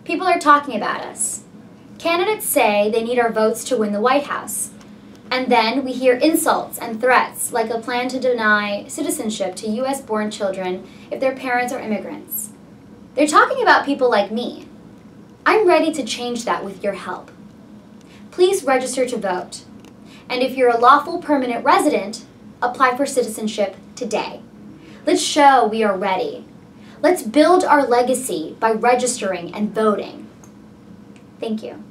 People are talking about us. Candidates say they need our votes to win the White House. And then we hear insults and threats like a plan to deny citizenship to U.S.-born children if their parents are immigrants. They're talking about people like me. I'm ready to change that with your help. Please register to vote. And if you're a lawful permanent resident, apply for citizenship today. Let's show we are ready. Let's build our legacy by registering and voting. Thank you.